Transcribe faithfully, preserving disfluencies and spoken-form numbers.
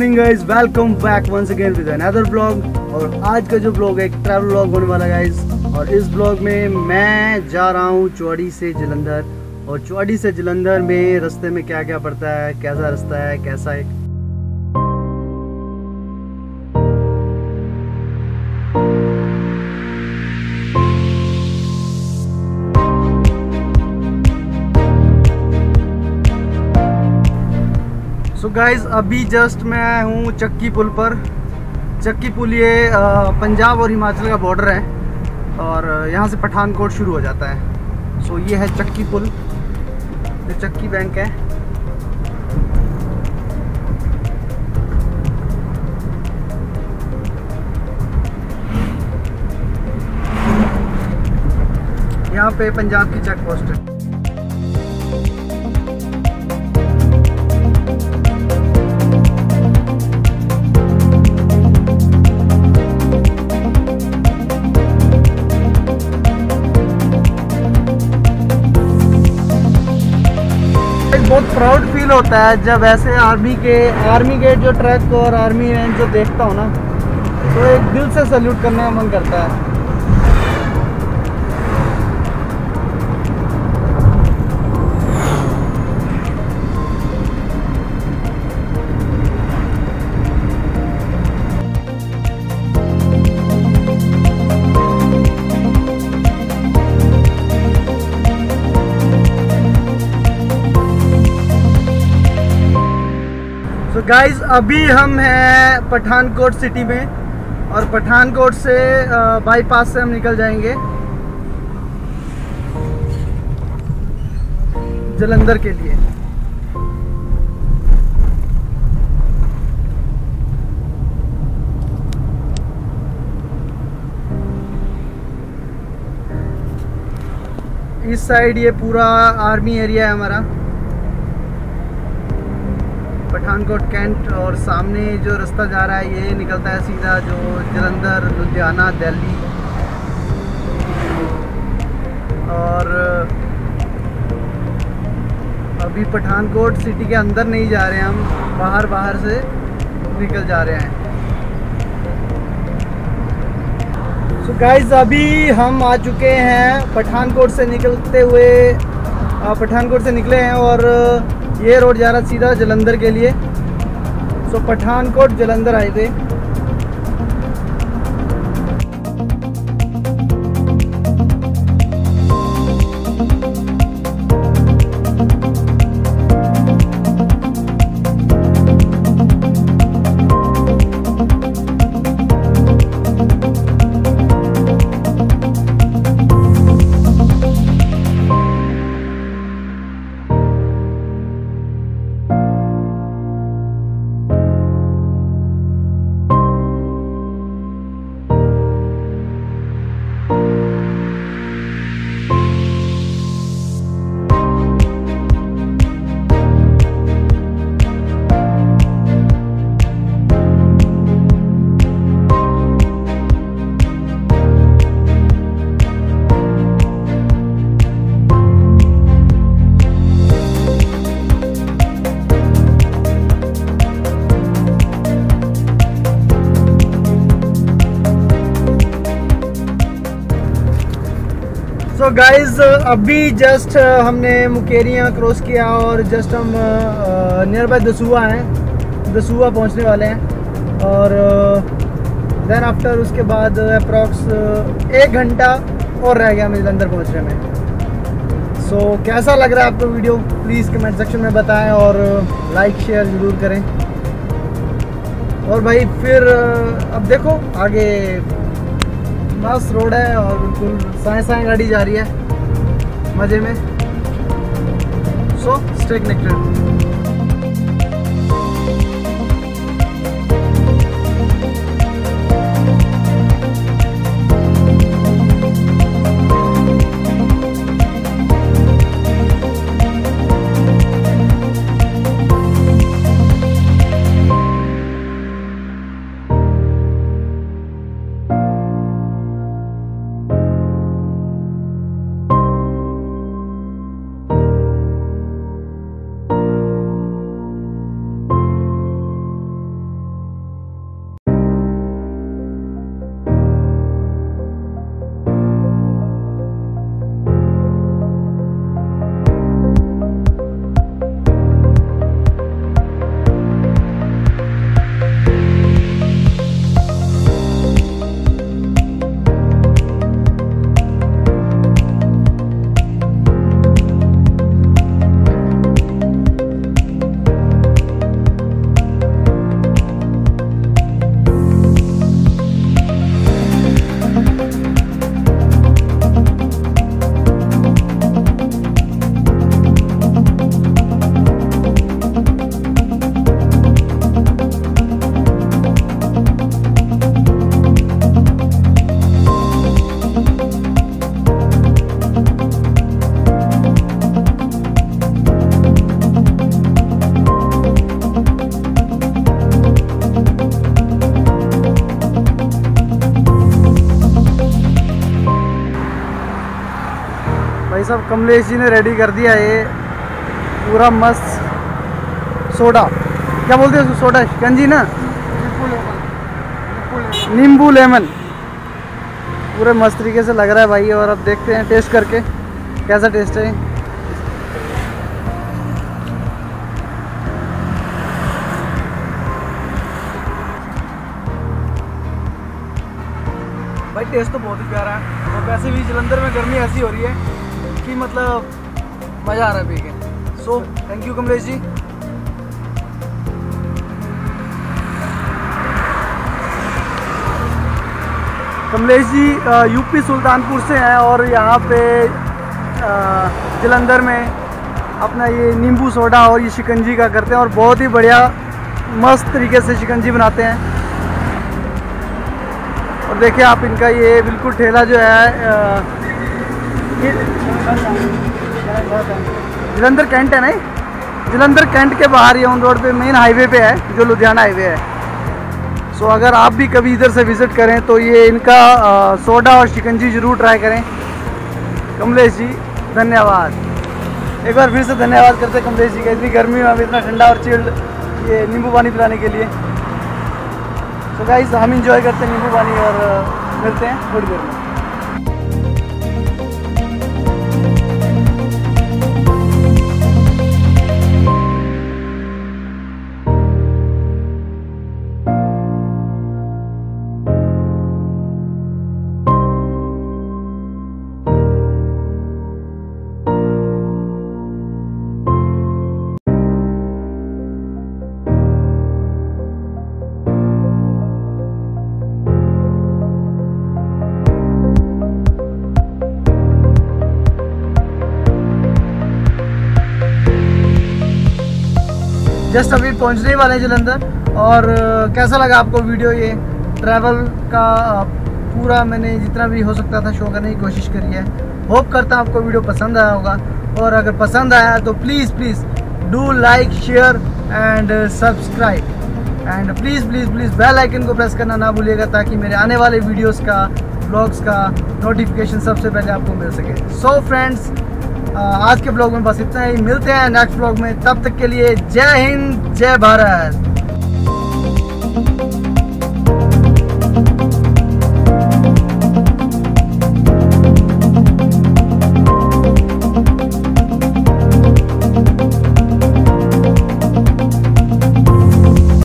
Morning guys, welcome back once again with another blog. और आज का जो ब्लॉग है एक ट्रैवल ब्लॉग होने वाला है गाइज। और इस ब्लॉग में मैं जा रहा हूँ चौड़ी से जलंधर। और चौड़ी से जलंधर में रास्ते में क्या क्या पड़ता है, कैसा रास्ता है, कैसा है। सो so गाइज, अभी जस्ट मैं हूँ चक्की पुल पर। चक्की पुल ये पंजाब और हिमाचल का बॉर्डर है और यहाँ से पठानकोट शुरू हो जाता है। सो so ये है चक्की पुल, ये चक्की बैंक है। यहाँ पे पंजाब की चेक पोस्ट है। बहुत प्राउड फील होता है जब ऐसे आर्मी के आर्मी के जो ट्रक और आर्मी रेंज जो देखता हूँ ना, तो एक दिल से सैल्यूट करने का मन करता है। तो गाइज, अभी हम हैं पठानकोट सिटी में और पठानकोट से बाईपास से हम निकल जाएंगे जलंधर के लिए। इस साइड ये पूरा आर्मी एरिया है हमारा, पठानकोट कैंट। और सामने जो रास्ता जा रहा है ये निकलता है सीधा जो जलंधर, लुधियाना, दिल्ली। और अभी पठानकोट सिटी के अंदर नहीं जा रहे हैं हम, बाहर बाहर से निकल जा रहे हैं। सो गाइस, अभी हम आ चुके हैं पठानकोट से निकलते हुए, पठानकोट से निकले हैं और ये रोड जा रहा सीधा जलंधर के लिए। So Pathankot Jalandhar highway. So so guys, अभी जस्ट हमने मुकेरियाँ क्रॉस किया और जस्ट हम नियर बाय दसूहा हैं, दसूहा पहुंचने वाले हैं। और देन आफ्टर उसके बाद अप्रॉक्स एक घंटा और रह गया हमें जलंधर पहुंचने में। सो so, कैसा लग रहा है आपको वीडियो, प्लीज़ कमेंट सेक्शन में बताएं और लाइक शेयर ज़रूर करें। और भाई फिर अब देखो आगे मस्त रोड है और बिल्कुल साए साए गाड़ी जा रही है मज़े में। So stay connected. सब कमलेश जी ने रेडी कर दिया ये पूरा मस्त सोडा, क्या बोलते हैं उसको, सोडा शिकंजी ना, नींबू लेमन, पूरे मस्त तरीके से लग रहा है भाई। और अब देखते हैं टेस्ट करके कैसा टेस्ट है। भाई टेस्ट तो बहुत ही प्यारा है, और वैसे भी जलंधर में गर्मी ऐसी हो रही है कि मतलब मज़ा आ रहा है पी के। So thank you Kamlesh ji. Kamlesh ji UP Sultanpur से हैं और यहाँ पे जलंधर में अपना ये नींबू सोडा और ये शिकंजी का करते हैं, और बहुत ही बढ़िया मस्त तरीके से शिकंजी बनाते हैं। और देखिए आप इनका ये बिल्कुल ठेला जो है ये जलंधर कैंट है, नहीं जलंधर कैंट के बाहर ये ऑन रोड पे मेन हाईवे पे है जो लुधियाना हाईवे है। सो so, अगर आप भी कभी इधर से विज़िट करें तो ये इनका आ, सोडा और शिकंजी ज़रूर ट्राई करें। कमलेश जी धन्यवाद, एक बार फिर से धन्यवाद करते हैं कमलेश जी का, इतनी गर्मी में हमें इतना ठंडा और चिल्ड ये नींबू पानी पिलाने के लिए। तो गाइस हम इंजॉय करते हैं नींबू पानी और मिलते हैं थोड़ी देर में। जस्ट अभी पहुंचने वाले हैं जलंधर। और कैसा लगा आपको वीडियो, ये ट्रैवल का पूरा मैंने जितना भी हो सकता था शो करने की कोशिश करी है। होप करता हूँ आपको वीडियो पसंद आया होगा, और अगर पसंद आया तो please please do like share and subscribe, and please please please bell icon को प्रेस करना ना भूलिएगा ताकि मेरे आने वाले वीडियोज़ का ब्लॉग्स का नोटिफिकेशन सबसे पहले आपको मिल सके। सो फ्रेंड्स आज के ब्लॉग में बस इतना ही, मिलते हैं नेक्स्ट ब्लॉग में, तब तक के लिए जय हिंद जय भारत।